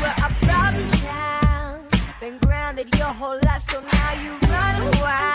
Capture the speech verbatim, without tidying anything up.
were a problem child, been grounded your whole life, so now you run wild.